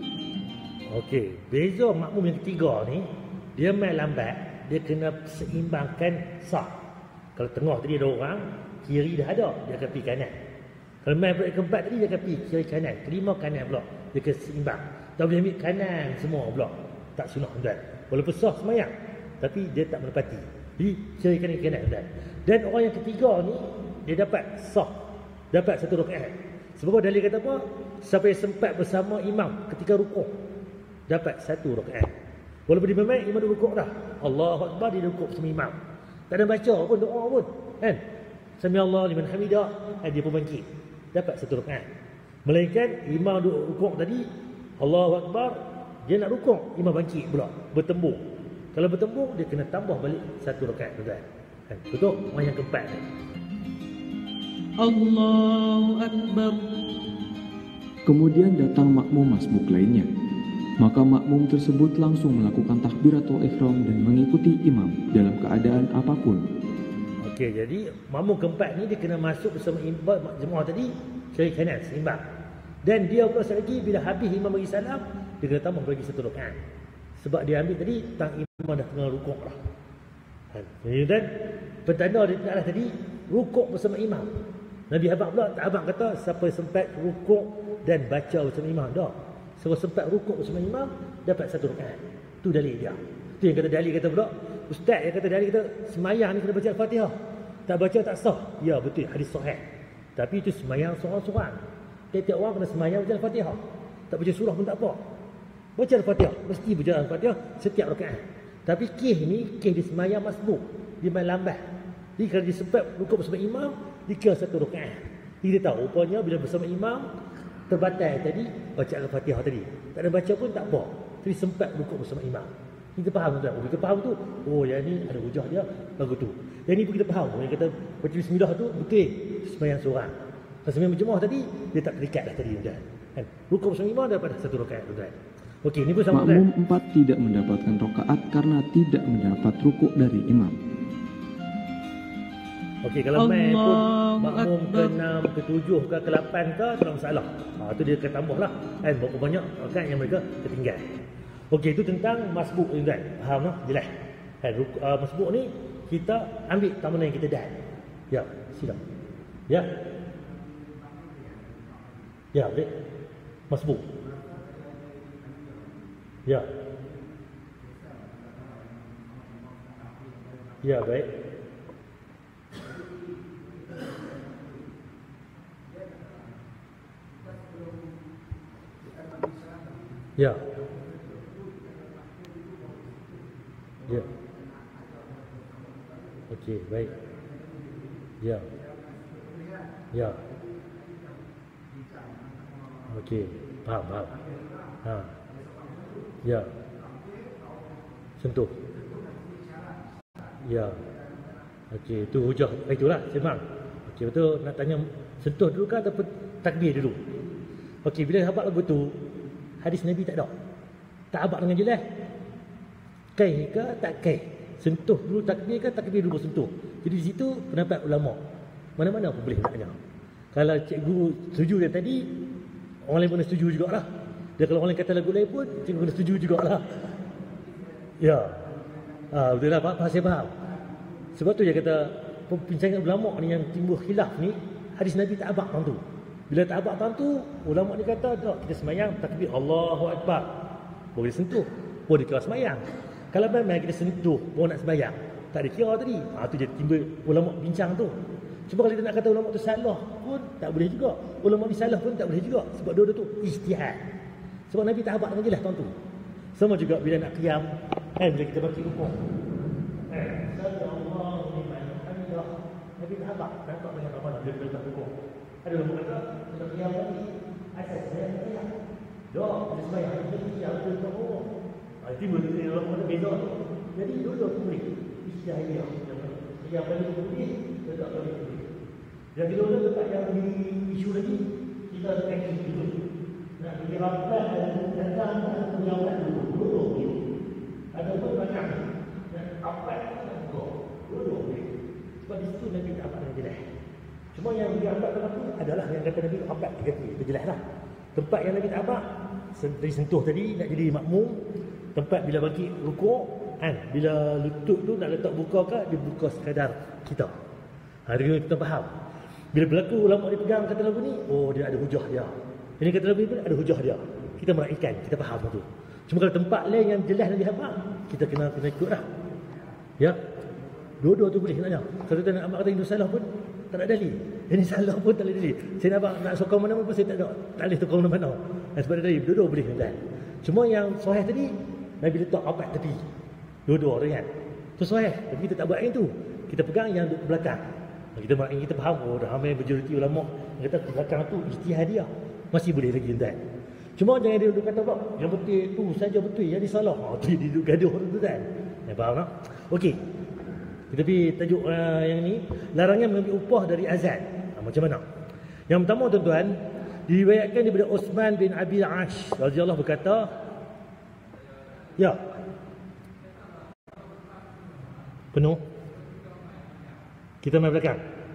Okey, beza makmum yang ketiga ni, dia main lambat, dia kena seimbangkan sah. Kalau tengah tadi ada orang, kiri dah ada, dia akan pergi kanan. Kalau main pula keempat tadi, dia akan pergi kiri kanan. Kelima kanan pula, dia kena seimbang. Tak boleh ambil kanan semua pula. Tak sunah tuan. Walaupun sah semayang, tapi dia tak menepati. Jadi, kiri kanan kanan tuan. Dan orang yang ketiga ni, dia dapat sah, dapat satu rakaat. Sebab dalil kata apa? Siapa yang sempat bersama imam ketika rukuk dapat satu rakaat. Walaupun di memang imam duduk rukuk dah. Allahu Akbar, dia rukuk bersama imam. Tak ada baca pun, doa pun. Kan? Sami Allah liman hamidah, dia pun bangkit. Dapat satu rakaat. Melainkan imam duduk rukuk tadi, Allahu Akbar, dia nak rukuk, imam bangkit pula, bertembung. Kalau bertembung, dia kena tambah balik satu rakaat. Kan? Betul? Orang yang keempat ni. Allahu Akbar. Kemudian datang makmum masbuk lainnya. Maka makmum tersebut langsung melakukan takbiratul ihram dan mengikuti imam dalam keadaan apapun. Okey, jadi makmum keempat ni dia kena masuk bersama imam jemaah tadi kiri kanan seimbang. Dan dia pula lagi bila habis imam bagi salam, dia kena tambah lagi satu rakaat. Sebab dia ambil tadi tang imam dah tengah rukuk dah. Kan? Dan petanda dia adalah tadi rukuk bersama imam. Nabi abang pula tak abang kata siapa sempat rukuk dan baca bersama imam dah. Siapa sempat rukuk bersama imam dapat satu rakaat. Tu dalil dia. Tu yang kata dalil kata pula, ustaz yang kata dalil kata semayang ni kena baca Al-Fatihah. Tak baca tak sah. Ya betul, hadis sahih. Tapi itu semayang seorang-seorang. Tiap-tiap orang kena semayang baca Al-Fatihah. Tak baca surah pun tak apa. Baca Al-Fatihah, mesti baca Al-Fatihah setiap rakaat. Tapi kes ni kes di semayang masbuk. Dia main lambat. Jadi kalau dia sempat rukuk bersama imam, dikira satu rakaat. Dia tahu rupanya bila bersama imam terbatal tadi baca Al-Fatihah tadi. Tak ada baca pun tak apa. Tapi sempat rukuk bersama imam. Kita faham tak? Kita faham tu. Oh, yang ni ada hujah dia lagu tu. Yang ni pun kita faham. Yang kata baca bismillah tu betul sembahyang seorang. Kalau sembahyang berjemaah tadi dia tak terikat dah tadi tuan. Kan? Rukuk bersama imam dapat satu rakaat tuan. Okey, ni pun sama makmum empat tidak mendapatkan rakaat karena tidak mendapat rukuk dari imam. Okey, kalau main pun makmum ke enam, ke tujuh, ke ke lapan ke, tak ada masalah. Ha, tu dia akan tambah lah. Kan, berapa banyak rakaat yang mereka tertinggal. Okey, itu tentang masbuk tuan. Faham tak? Jelas. Kan, uh, masbuk ni kita ambil tamunan yang kita dah. Ya, sila. Ya. Ya, boleh. Masbuk. Ya. Ya, baik. Ya. Ya. Okey, baik. Ya. Ya. Okey, faham, faham. Ha. Ya. Sentuh. Ya. Okey, itu hujah. Itulah, sembang. Okey, betul nak tanya sentuh dulu kan ataupun takbir dulu? Okey, bila sahabat lagu tu hadis Nabi tak ada. Tak abad dengan jelas. Kaih ke tak kaih? Sentuh dulu takbir ke takbir dulu sentuh? Jadi di situ pendapat ulama. Mana-mana pun boleh naknya. Kalau cikgu setuju yang tadi, orang lain pun setuju jugalah. Dan kalau orang lain kata lagu lain pun, cikgu kena setuju jugalah. Ya. Ha, betul lah, Pak. Saya faham. Sebab tu dia kata, perbincangan ulama ni yang timbul khilaf ni, hadis Nabi tak abad tentu. Bila tak abad tentu, ulama ni kata, tak, kita semayang, takbir Allahu Akbar. Boleh sentuh. Boleh kira semayang. Kalau memang kita sentuh, baru nak semayang, tak dikira tadi. Ha, tu dia timbul ulama bincang tu. Cuma kalau kita nak kata ulama tu salah pun, tak boleh juga. Ulama ni salah pun tak boleh juga. Sebab dua-dua tu ijtihad. Sebab Nabi tak abad dengan jelas tuan tu. Sama juga bila nak qiyam, kan, bila kita baca rukuk. Eh, sallallahu liman hamidah. Nabi tak abad, tak abad dengan apa-apa bila kita baca rukuk. Ada ulama kata, kita qiyam tadi, asal saya qiyam. Doa, kita sembahyang, kita qiyam, kita rukuk. Ha, timbul dia ulama kata beza. Jadi dua-dua tu boleh. Ijtihad dia. Qiyam balik boleh, tak boleh. Dan kita boleh letak yang di isu lagi, kita akan isu dulu. Nak dikirakan dan datang dan menjawab dulu. Dulu ni. Ada pun banyak. Dan apa yang kita dulu ni. Sebab di situ Nabi tak apa yang jelas. Cuma yang dianggap dalam tu adalah yang kata Nabi apa tiga tiga. Itu jelas lah. Tempat yang Nabi tak apa, dari sentuh tadi nak jadi makmum. Tempat bila bagi rukuk, kan, bila lutut tu nak letak buka ke, dia buka sekadar kita. Hari ini kita faham. Bila berlaku ulama dia pegang kata lagu ni, oh dia ada hujah dia. Ini kata lagu ni pun ada hujah dia. Kita meraihkan, kita faham tu. Cuma kalau tempat lain yang jelas dan dihafal, kita kena kena ikut lah. Ya. Dua-dua tu boleh sebenarnya. Kalau kita nak amat kata Hindu salah pun tak ada dalil. Ini salah pun tak boleh dalil. Saya nak, nak sokong mana pun saya tak ada, tak boleh sokong mana-mana. Dan sebab dalil, dua-dua boleh kan. Cuma yang sahih tadi, Nabi letak apat tepi. Dua-dua orang kan. Itu sahih. Tapi kita tak buat yang tu. Kita pegang yang duduk belakang. Kita kita faham, oh dah ramai majoriti ulama yang kata belakang tu ijtihadiah. Masih boleh lagi tuan. Cuma jangan dia duduk kata pula, yang betul tu saja betul, yang dia salah. Ha, tu dia duduk gaduh tu kan. Ya, faham tak? Okey. Kita pergi tajuk uh, yang ni, larangan mengambil upah dari azan. Ha, macam mana? Yang pertama tuan-tuan, diriwayatkan daripada Uthman bin Abi Ash radhiyallahu berkata, ya. Penuh. Kita main belakang.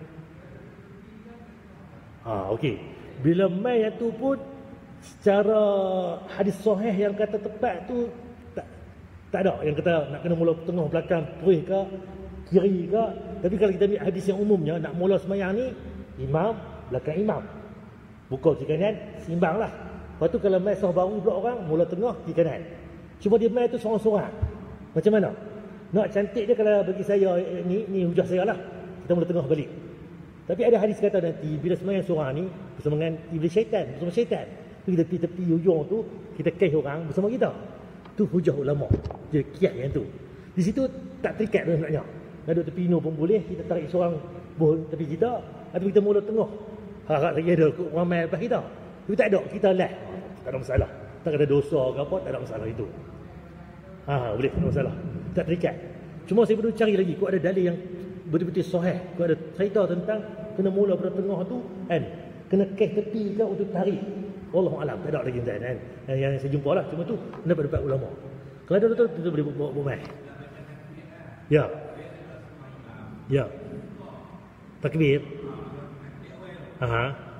Ha, okey. Bila main yang tu pun secara hadis sahih yang kata tepat tu tak, tak ada yang kata nak kena mula tengah belakang terus ke kiri ke. Tapi kalau kita ambil hadis yang umumnya, nak mula sembahyang ni imam belakang imam, buka kiri kanan, seimbang lah. Lepas tu kalau main sah baru pula orang, mula tengah kiri kanan. Cuma dia main tu seorang-seorang. Macam mana? Nak cantik dia kalau bagi saya, ni ni hujah saya lah, kita mula tengah balik. Tapi ada hadis kata nanti bila sembahyang seorang ni bersama dengan iblis syaitan, bersama syaitan, kita tepi-tepi hujung tu, kita kais orang bersama kita. Tu hujah ulama. Dia kiat yang tu. Di situ tak terikat dah sebenarnya. Nak duduk tepi no pun boleh, kita tarik seorang boh tepi kita, atau kita mula tengah. Harap lagi ada ramai lepas kita. Tapi tak ada, kita lah. Tak ada masalah. Tak ada dosa ke apa, tak ada masalah itu. Ha, boleh, tak ada masalah. Tak terikat. Cuma saya perlu cari lagi, kau ada dalil yang betul-betul sahih. Kau ada cerita tentang kena mula pada tengah tu kan, kena kes tepi ke untuk tarik. Wallahu alam, tak ada lagi kan. Yang, yang saya jumpa lah, cuma tu pendapat ulama. Kalau ada betul, kita boleh bawa buat. Ya. Ya. Takbir. Aha.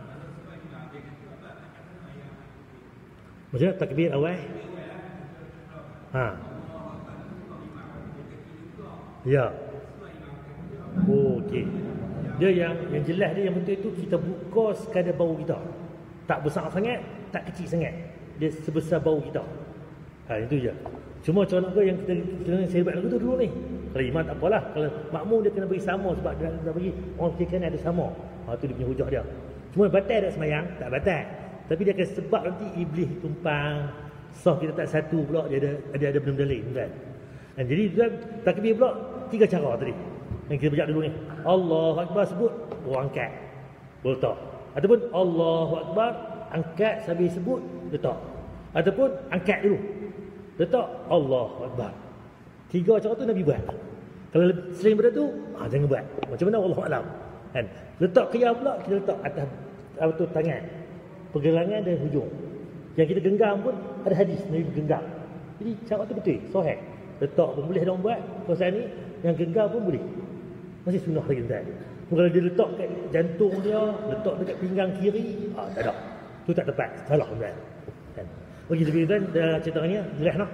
Maksudnya takbir awal. Ha. Ya. Oh, okey. Dia yang yang jelas dia yang betul itu kita buka sekadar bau kita. Tak besar sangat, tak kecil sangat. Dia sebesar bau kita. Ha, itu je. Cuma contoh yang kita kena saya buat lagu tu dulu ni. Kalau imam tak apalah, kalau makmum dia kena bagi sama sebab dia nak bagi orang kiri kanan ada sama. Ha, tu dia punya hujah dia. Cuma batal tak semayang? Tak batal. Tapi dia akan sebab nanti iblis tumpang, sah kita tak satu pula, dia ada ada ada benda-benda lain kan. Dan jadi dalam takbir pula tiga cara tadi. Yang kita baca dulu ni. Allahu Akbar sebut, oh angkat. Letak. Ataupun Allahu Akbar, angkat sambil sebut, letak. Ataupun angkat dulu. Letak Allahu Akbar. Tiga cara tu Nabi buat. Kalau selain daripada tu, ah, jangan buat. Macam mana Wallahu alam. Kan? Letak qiyam pula, kita letak atas apa tangan. Pergelangan dan hujung. Yang kita genggam pun ada hadis Nabi genggam. Jadi cara tu betul, sahih. Letak pun boleh orang buat. Pasal ni yang genggam pun boleh. Masih sunnah lagi tuan. Kalau dia letak kat jantung dia, letak dekat pinggang kiri, ah, tak ada. Tu tak tepat. Salah tuan. Kan? Okey, tapi tuan dah ceritanya jelas noh.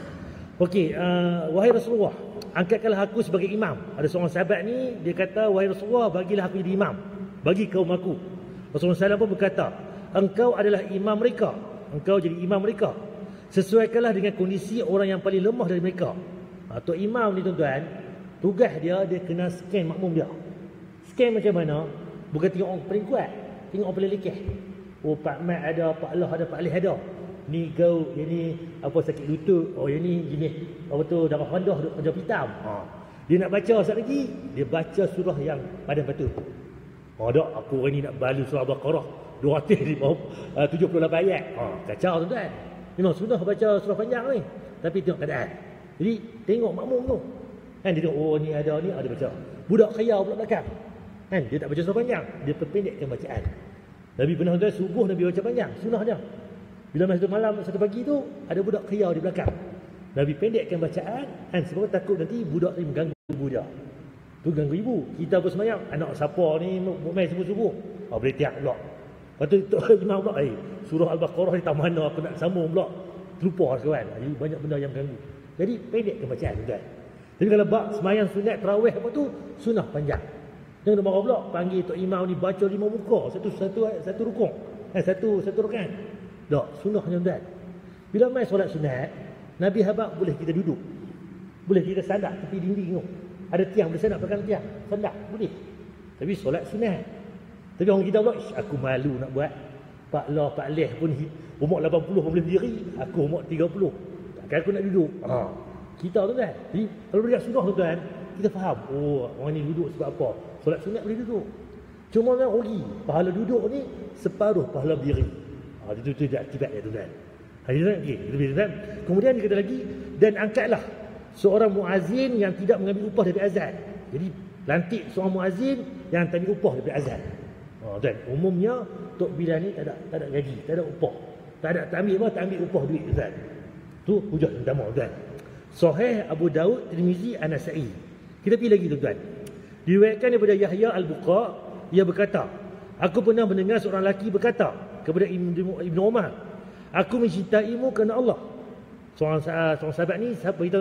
Okey, uh, wahai Rasulullah, angkatkanlah aku sebagai imam. Ada seorang sahabat ni dia kata, wahai Rasulullah, bagilah aku jadi imam bagi kaum aku. Rasulullah sallallahu alaihi wasallam pun berkata, engkau adalah imam mereka. Engkau jadi imam mereka. Sesuaikanlah dengan kondisi orang yang paling lemah dari mereka. Atau ha, imam ni tuan-tuan, tugas dia, dia kena scan makmum dia. Scan macam mana? Bukan tengok orang paling kuat, tengok orang paling lekeh. Oh, Pak Mat ada, Pak Allah ada, Pak Alih ada. Ni kau, yang ni apa sakit lutut. Oh, yang ni gini, apa tu, darah rendah, darah hitam. Ha. Dia nak baca sekali lagi, dia baca surah yang padan batu. Oh, tak, aku hari ni nak balu surah Al-Baqarah dua ratus tujuh puluh lapan ayat. Ha, kacau tuan-tuan. Memang sunnah baca surah panjang ni. Tapi tengok keadaan. Jadi tengok makmum tu. Kan dia tengok, oh ni ada ni, ada baca. Budak khayal pula belakang. Kan dia tak baca surah panjang, dia perpendekkan bacaan. Nabi pernah tuan subuh Nabi baca panjang, sunnah dia. Bila masa malam satu pagi tu ada budak khayal di belakang. Nabi pendekkan bacaan kan sebab takut nanti budak ni mengganggu ibu dia. Tu ganggu ibu. Kita pun semayang, anak siapa ni main subuh-subuh. Oh, boleh tiap pula. Lepas tu imam pula, eh, surah Al-Baqarah ni tak mana aku nak sambung pula. Terlupa kawan. Jadi banyak benda yang mengganggu. Jadi pendekkan bacaan tuan. Jadi kalau bak semayang sunat tarawih apa tu, sunnah panjang. Jangan marah pula panggil tok imam ni baca lima muka, satu satu satu rukuk. Eh satu satu rakaat. Tak, sunnahnya tuan. Bila mai solat sunat, Nabi habaq boleh kita duduk. Boleh kita sandak tepi dinding tu. Ada tiang boleh sandak belakang tiang. Sandak boleh. Tapi solat sunat. Tapi orang kita pula, aku malu nak buat. Pak Lah, Pak Leh pun umur lapan puluh pun boleh berdiri, aku umur tiga puluh. Takkan aku nak duduk. Ha. Kita tu kan. Jadi kalau beriak sunnah tu kan, kita faham, oh orang ni duduk sebab apa? Solat sunat boleh duduk. Cuma kan rugi. Pahala duduk ni separuh pahala berdiri. Ha, itu tu dia akibat dia tu kan. Hari ni okey, kita bisa kan. Kemudian dia kata lagi, dan angkatlah seorang muazzin yang tidak mengambil upah dari azan. Jadi lantik seorang muazzin yang tak ambil upah dari azan. Ha, kan. Umumnya Tok Bilal ni tak ada tak ada gaji, tak ada upah. Tak ada tak ambil apa, tak ambil upah duit azan. Tu hujah yang pertama kan. Sahih Abu Daud, Tirmizi, An-Nasa'i. Kita pergi lagi tuan-tuan. Diriwayatkan daripada Yahya Al-Buqa, ia berkata, aku pernah mendengar seorang lelaki berkata kepada Ibnu Umar, aku mencintaimu kerana Allah. Seorang, seorang sahabat ni, siapa kita,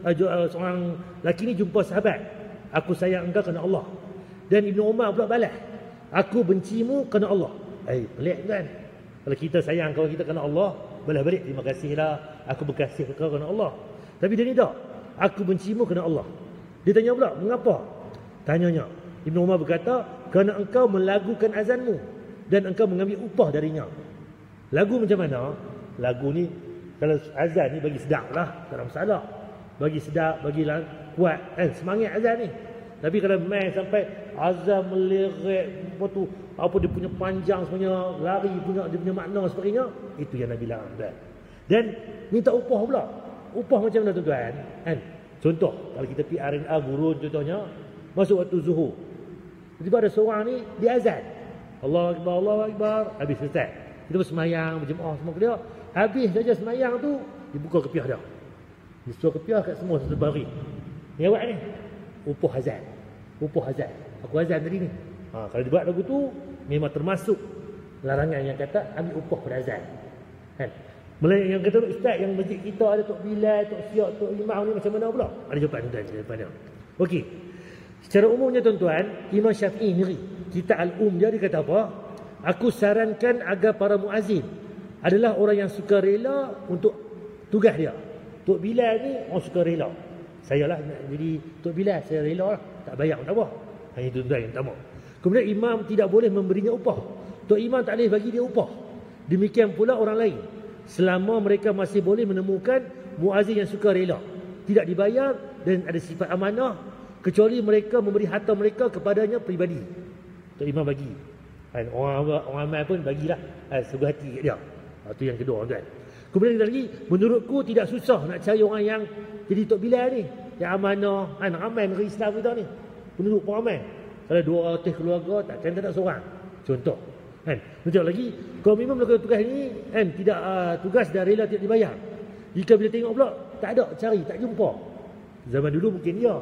seorang lelaki ni jumpa sahabat, aku sayang engkau kerana Allah. Dan Ibnu Umar pula balas, aku bencimu kerana Allah. Eh, pelik kan? Kalau kita sayang kawan kita kerana Allah, balas balik, terima kasihlah, aku berkasih kau kerana Allah. Tapi dia ni tak, aku bencimu kerana Allah. Dia tanya pula, mengapa? Tanyanya, Ibnu Umar berkata, kerana engkau melagukan azanmu dan engkau mengambil upah darinya. Lagu macam mana? Lagu ni, kalau azan ni bagi sedap lah, tak ada masalah. Bagi sedap, bagi kuat, kan? Semangat azan ni. Tapi kalau main sampai azan melirik, apa tu, apa dia punya panjang sebenarnya, lari punya, dia punya makna sebagainya, itu yang Nabi larang. Dan minta upah pula. Upah macam mana tuan-tuan? Kan? Contoh, kalau kita pergi R and A gurun contohnya, masuk waktu zuhur. Tiba-tiba ada seorang ni, dia azan. Allah Akbar, Allah Akbar, habis selesai. Kita bersemayang, berjemaah semua dia. Habis saja semayang tu, dia buka kepiah dia. Dia suruh kepiah kat semua sebari. Ni awak ni, upah azan. Upah azan. Aku azan tadi ni. Ha, kalau dia buat lagu tu, memang termasuk larangan yang kata ambil upah pada azan. Kan? Mulai yang kata ustaz yang masjid kita ada Tok Bilal, Tok Siak, Tok Imam ni macam mana pula? Ada jawapan tuan jawapannya. Okey. Secara umumnya tuan-tuan, Imam Syafi'i ni kitab Al-Um dia, dia kata apa? Aku sarankan agar para muazzin adalah orang yang suka rela untuk tugas dia. Tok Bilal ni orang suka rela. Saya lah jadi Tok Bilal, saya rela lah, tak bayar tak apa. Hanya itu tuan yang pertama. Kemudian imam tidak boleh memberinya upah. Tok Imam tak boleh bagi dia upah. Demikian pula orang lain. Selama mereka masih boleh menemukan muazzin yang suka rela, tidak dibayar dan ada sifat amanah, kecuali mereka memberi harta mereka kepadanya peribadi. Tok Imam bagi. Kan, orang orang amal pun bagilah kan, sebuah hati kat dia. Itu yang kedua tuan. Kemudian kita lagi, menurutku tidak susah nak cari orang yang jadi Tok Bilal ni, yang amanah, kan, ramai negeri Islam kita ni. Penduduk pun ramai. Kalau dua ratus keluarga, takkan tak ada seorang. Contoh. Kan? Macam lagi, kalau memang melakukan tugas ni, kan, tidak uh, tugas dan rela tidak dibayar. Jika bila tengok pula, tak ada, cari, tak jumpa. Zaman dulu mungkin ya.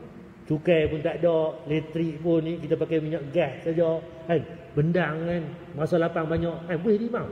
Cukai pun tak ada, elektrik pun ni kita pakai minyak gas saja, kan. Bendang kan, masa lapang banyak, kan, boleh dimang.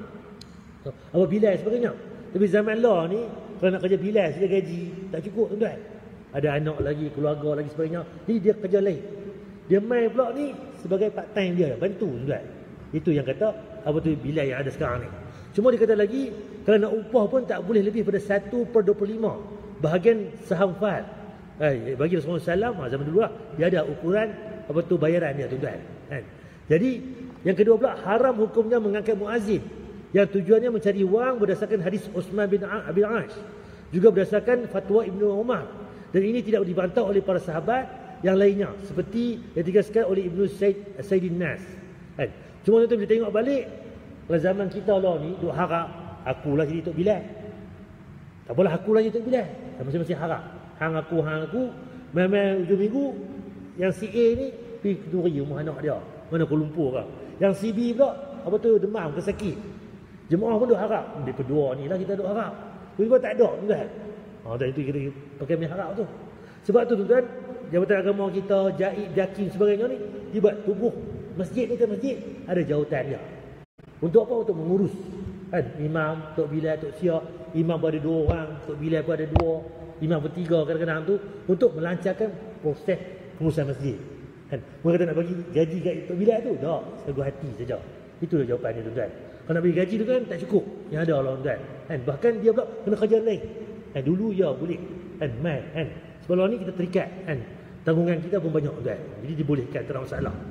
Apa Bilal sebagainya. Tapi zaman lah ni, kalau nak kerja Bilal saja gaji tak cukup tuan-tuan. Ada anak lagi, keluarga lagi sebagainya. Jadi dia kerja lain. Dia main pula ni sebagai part time dia, bantu tuan-tuan. Itu yang kata apa tu Bilal yang ada sekarang ni. Cuma dia kata lagi, kalau nak upah pun tak boleh lebih pada satu per dua puluh lima bahagian saham fahad. Eh, bagi Rasulullah sallallahu alaihi wasallam zaman dulu lah, dia ada ukuran apa tu bayaran dia tuan-tuan. Kan? Jadi yang kedua pula, haram hukumnya mengangkat muazzin yang tujuannya mencari wang berdasarkan hadis Utsman bin Abi Ash, juga berdasarkan fatwa Ibnu Umar, dan ini tidak dibantah oleh para sahabat yang lainnya seperti yang ditegaskan oleh Ibnu Said Saidin Nas. Kan? Cuma tuan-tuan bila tengok balik, kalau zaman kita lah ni duk harap akulah jadi Tok Bilal. Tak apalah akulah jadi Tok Bilal. Masing-masing harap. Hang aku, hang aku. Memang ujung minggu yang si A ni pergi keduri rumah anak dia. Mana Kuala Lumpur ke. Yang si B pula apa tu demam ke sakit. Jemaah pun duk harap. Dia berdua ni lah kita duk harap. Tiba-tiba tak ada tuan. Ha, dan itu kita pakai main harap tu. Sebab tu tuan, jabatan agama kita, jaib, jakim sebagainya ni dibuat tubuh masjid ni ke masjid ada jawatan dia. Untuk apa? Untuk mengurus. Kan? Imam, Tok Bilal, Tok Siak, imam pun ada dua orang, Tok Bilal pun ada dua, imam pun tiga kadang-kadang tu, untuk melancarkan proses pengurusan masjid. Kan? Mereka kata nak bagi gaji kat Tok Bilal tu, tak, sebuah hati saja. Itulah jawapannya tuan-tuan. Kalau nak bagi gaji tu kan tak cukup. Yang ada Allah tuan. Kan? Bahkan dia pula kena kerja lain. Kan? Dulu ya boleh. Kan? Man, kan? Sebelum ni kita terikat. Kan? Tanggungan kita pun banyak tuan. Jadi dibolehkan, tak ada masalah.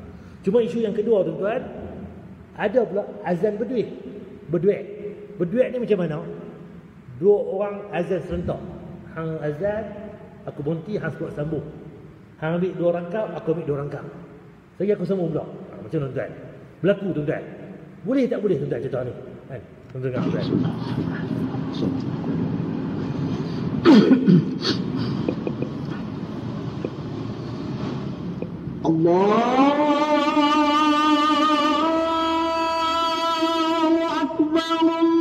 Cuma isu yang kedua tuan-tuan, ada pula azan berduet. Berduet. Berduet ni macam mana? Dua orang azan serentak. Hang azan, aku berhenti, hang sebut sambung. Hang ambil dua rangkap, aku ambil dua rangkap. Lagi aku sambung pula. Ha, macam tuan-tuan. Berlaku tuan-tuan. Boleh tak boleh tuan-tuan contoh ni? Kan? Tuan-tuan tuan. Allahu Akbar,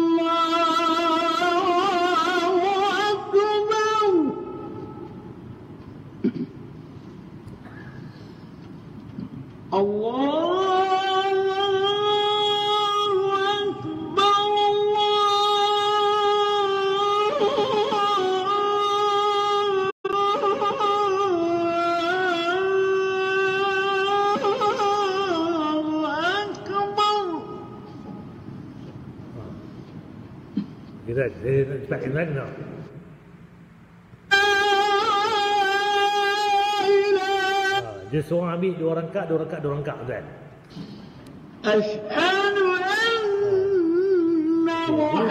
Allahu Akbar. Allah Kita dia cepat kan nak. Dia seorang ambil dua rangkap, dua rangkap, dua rangkap kan. Asyhadu anna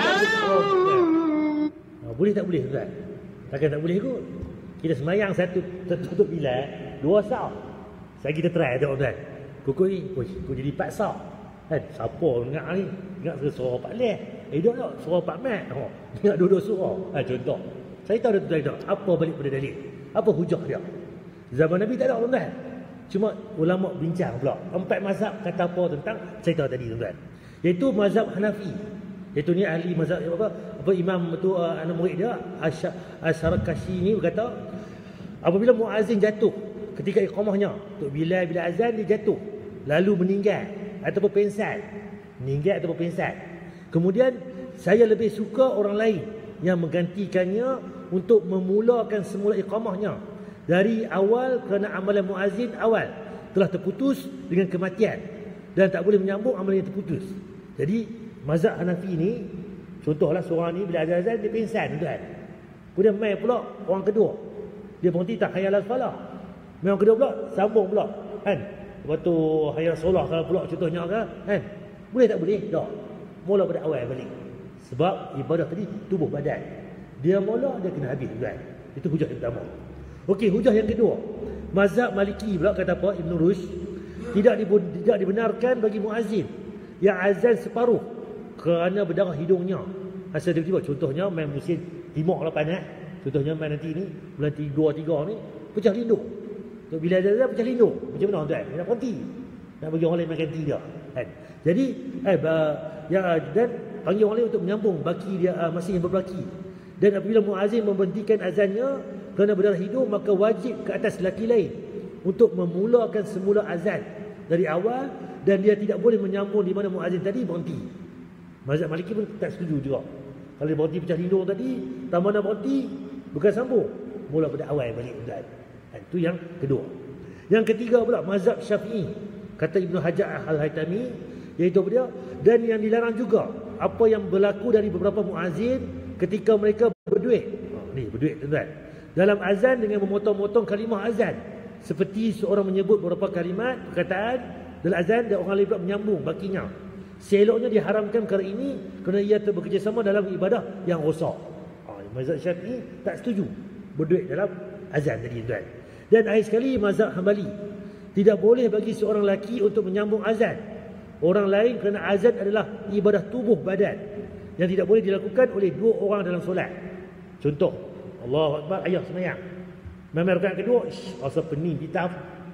Muhammad. Boleh tak boleh tuan? Takkan tak boleh kot. Kita semayang satu tertutup bilik, dua sah. Saya kita try tengok tuan. Pukul ni, oi, kau jadi empat sah. Kan, siapa dengar ni? Dengar suara Pak Leh. Eh, dok tak? Suara Pak Mat. Oh, dengar dua-dua suara. Ha, contoh. Saya tahu dah tuan-tuan apa balik pada dalil. Apa hujah dia? Zaman Nabi tak ada tuan-tuan. Cuma ulama bincang pula. Empat mazhab kata apa tentang saya tahu tadi tuan-tuan. Iaitu mazhab Hanafi. Iaitu ni ahli mazhab apa? Apa imam tu uh, anak murid dia Asy-Syarakashi ni berkata apabila muazzin jatuh ketika iqamahnya, Tok Bilal bila azan dia jatuh lalu meninggal ataupun pengsan. Meninggal ataupun pengsan. Kemudian saya lebih suka orang lain yang menggantikannya untuk memulakan semula iqamahnya dari awal kerana amalan muazzin awal telah terputus dengan kematian dan tak boleh menyambung amalan yang terputus. Jadi mazhab Hanafi ni, contohlah seorang ni bila azan-azan dia pingsan tuan. Kemudian mai pula orang kedua. Dia berhenti tak hayal al-falah. Mai orang kedua pula sambung pula kan. Lepas tu hayal solah kalau pula contohnya kan. kan? Boleh tak boleh? Tak. Mula pada awal balik. Sebab ibadah tadi tubuh badan. Dia mula dia kena habis tuan. Itu hujah yang pertama. Okey, hujah yang kedua. Mazhab Maliki pula kata apa? Ibn Rushd tidak tidak dibenarkan bagi muazzin yang azan separuh kerana berdarah hidungnya. Asal tiba-tiba contohnya main musim timur lah panas. Contohnya main nanti ni bulan dua tiga ni pecah lindung. So, bila azan pecah lindung, macam mana tuan? Nak berhenti. Nak bagi orang lain main ganti dia. Kan? Jadi eh uh, ya dan panggil orang lain untuk menyambung baki dia uh, masih yang berbaki. Dan apabila muazzin memberhentikan azannya kerana berdarah hidung, maka wajib ke atas lelaki lain untuk memulakan semula azan dari awal dan dia tidak boleh menyambung di mana muazzin tadi berhenti. Mazhab Maliki pun tak setuju juga. Kalau dia berhenti pecah lindung tadi, tak mana berhenti, bukan sambung, mula pada awal balik azan. Itu yang kedua. Yang ketiga pula mazhab Syafi'i, kata Ibnu Hajar Al-Haytami, iaitu dia dan yang dilarang juga apa yang berlaku dari beberapa muazzin ketika mereka berduet. Oh, ni berduet tuan-tuan. Dalam azan dengan memotong-motong kalimah azan. Seperti seorang menyebut beberapa kalimat perkataan dalam azan dan orang lain pula menyambung bakinya. Seloknya diharamkan perkara ini kerana ia bekerjasama dalam ibadah yang rosak. Ha, mazhab Syafi'i tak setuju berduet dalam azan tadi tuan. Dan akhir sekali mazhab Hambali, tidak boleh bagi seorang lelaki untuk menyambung azan orang lain kerana azan adalah ibadah tubuh badan yang tidak boleh dilakukan oleh dua orang dalam solat. Contoh, Allahu Akbar, ayah semayang. Memang rakaat kedua, ish, rasa pening hitam.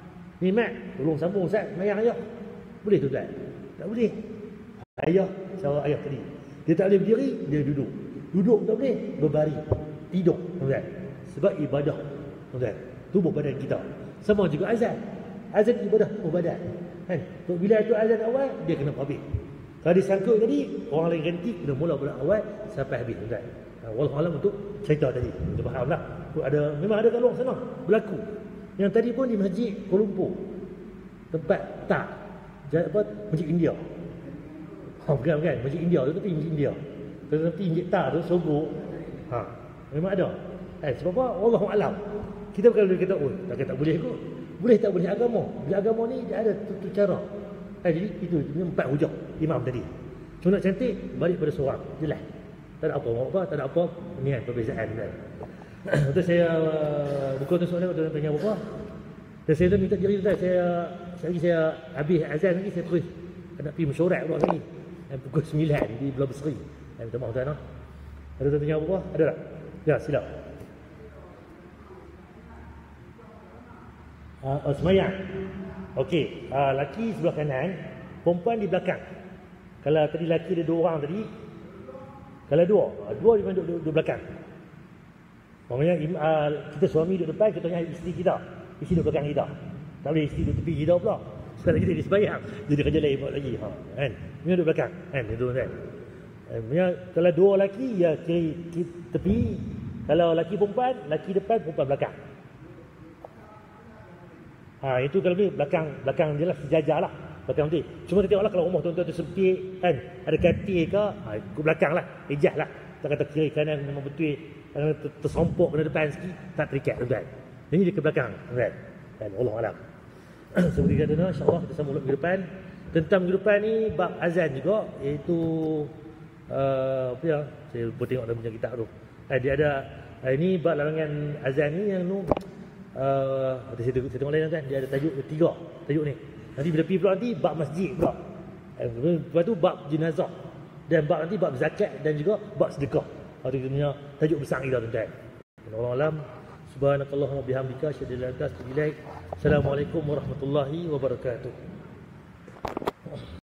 Ni mat, tolong sambung Ustaz, semayang ayah. Boleh tu tak? Tak boleh. Ayah, cara ayah tadi. Dia tak boleh berdiri, dia duduk. Duduk tak boleh, berbaring. Tidur, tuan. Sebab ibadah, tuan. Tubuh badan kita. Sama juga azan. Azan ibadah tubuh badan. Kan? Bila itu azan awal, dia kena habis. Kalau disangkut tadi, orang lain ganti, kena mula pada awal sampai habis, tuan. Wallahualam untuk cerita tadi. Kita fahamlah. Ada memang ada kat luar sana berlaku. Yang tadi pun di Masjid Kuala Lumpur. Tempat tak apa Masjid India. Ha, bukan bukan Masjid India tu tapi Masjid India. Tetapi Masjid Tak tu Sogo. Ha, memang ada. Eh sebab apa? Wallahualam. Kita bukan boleh kata, "Oh, tak tak boleh kot." boleh tak boleh agama? Di agama ni dia ada tutur cara. Eh, jadi itu dia empat hujah imam tadi. Cuma nak cantik balik pada seorang, jelas. Tak ada apa apa, tak ada apa ni kan perbezaan kan. Lepas saya buka tu soalan tu tanya apa? Dan saya tu minta diri tu saya lagi saya habis azan lagi saya terus nak pergi mesyuarat pula lagi. Dan pukul sembilan di Pulau Besri. Saya minta maaf tuan. Ada tuan tanya apa? Ada tak? Ya, sila. Uh, oh, semayang. Okey, uh, laki sebelah kanan, perempuan di belakang. Kalau tadi laki ada dua orang tadi, kalau dua, dua dia duduk, duduk, duduk belakang. Maksudnya uh, kita suami duduk depan, kita tanya isteri kita. Isteri duduk belakang kita. Tak boleh isteri duduk tepi kita pula. Sekarang kita disembayang, jadi kerja lain buat lagi. Ha, kan? Dia duduk belakang, kan? Itu kan. Eh, kalau dua laki, ya kiri, kiri tepi. Kalau laki perempuan, laki depan, perempuan belakang. Ha, itu kalau ni belakang belakang jelas sejajar lah. Belakang nanti. Cuma kita tengoklah kalau rumah tuan-tuan tu sempit kan, ada katil ke, ha, ke belakang lah, ejah lah. Tak kata kiri kanan memang betul, kadang tersompok kena depan sikit, tak terikat tuan-tuan. Jadi dia ke belakang, tuan-tuan. Dan Allah Alam. Seperti kata tuan, insya-Allah kita sambung minggu depan. Tentang minggu depan ni bab azan juga, iaitu uh, apa ya? Saya lupa tengok dalam punya kitab tu. Eh, dia ada uh, ini bab larangan azan ni yang tu uh, saya, tengok, saya tengok lain kan, dia ada tajuk tiga tajuk ni. Nanti bila pergi pula nanti bab masjid pula. Eh, lepas tu bab jenazah. Dan bab nanti bab zakat dan juga bab sedekah. Itu punya tajuk besar kita tuan-tuan. Wallahu alam. Subhanakallahumma bihamdika asyhadu an la ilaha illa anta astaghfiruka wa atubu ilaik. Assalamualaikum warahmatullahi wabarakatuh.